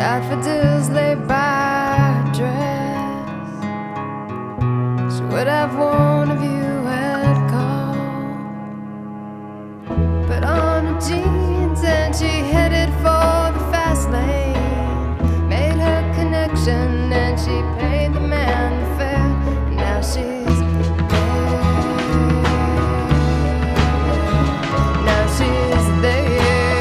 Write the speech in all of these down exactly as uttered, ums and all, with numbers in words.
daffodils lay by her dress. She would have worn if you had called. Put on her jeans and she headed for the fast lane. Made her connection and she paid the man the fare. And now she's now she's there.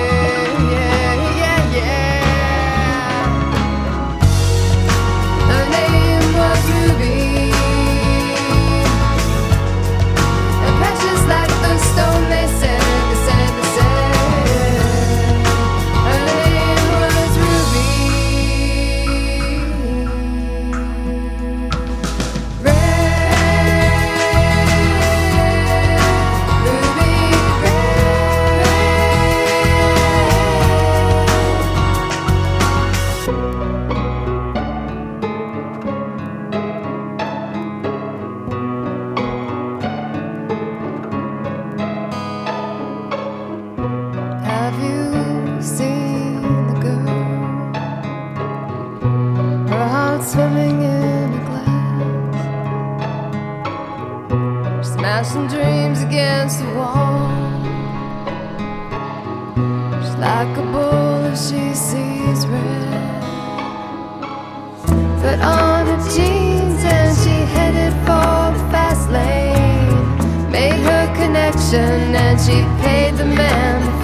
Have you seen the girl? Her heart swimming in a glass. Smashing dreams against the wall. She's like a bull if she sees red. Put on her jeans and she headed for the fast lane. Made her connection and she paid the man